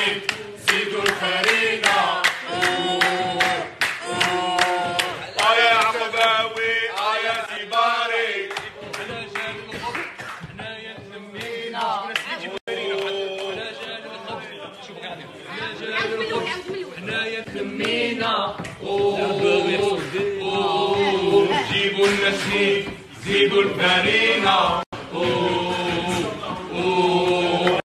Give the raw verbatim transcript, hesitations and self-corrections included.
النشيد زيدوا الفرينة. اه يا عقباوي اه يا زباري على جال الخبز حنايا تلمينا. على جال الخبز شوف قاعدين على جال الخبز حنايا تلمينا. جيبوا النشيد زيدوا الفرينة.